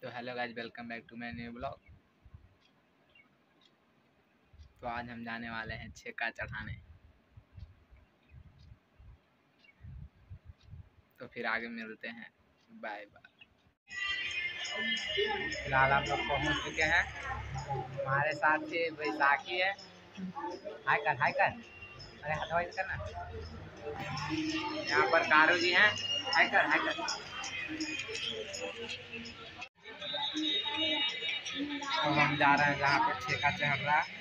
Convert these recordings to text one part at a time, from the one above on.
तो hello guys, welcome back to my new blog. तो आज हम जाने वाले हैं छेका चढ़ाने। तो फिर आगे मिलते हैं, बाय बाय। फिलहाल हम लोग पहुंच चुके हैं। हमारे साथ ही बैसाखी है। हाय कर हाय कर, अरे हटवाई करना। यहाँ पर कारू जी हैं। हाय कर हाय कर। तो हम जा रहे हैं जहाँ पर छेका चढ़ रहा है।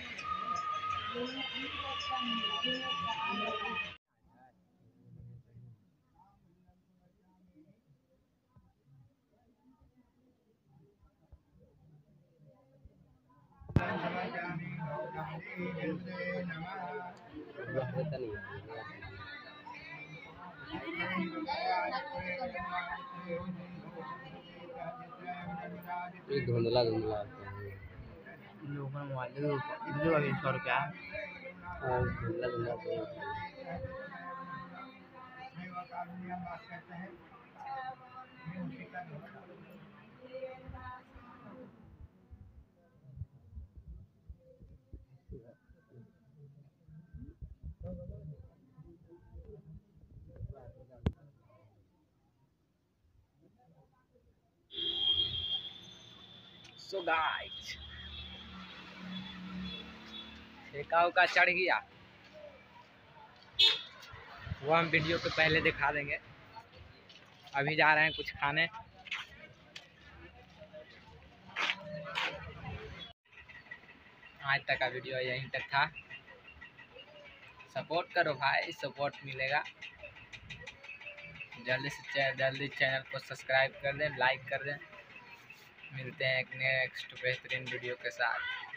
धुंधला धुंधला अभी 100 रुपया धुंधला धुंधला सो गाइस, छेका उका चढ़ गया, वो हम वीडियो पे पहले दिखा देंगे। अभी जा रहे हैं कुछ खाने। आज तक का वीडियो यहीं तक था। सपोर्ट करो भाई, सपोर्ट मिलेगा। जल्दी चैनल को सब्सक्राइब कर दें, लाइक कर दें। मिलते हैं एक नेक्स्ट बेहतरीन वीडियो के साथ।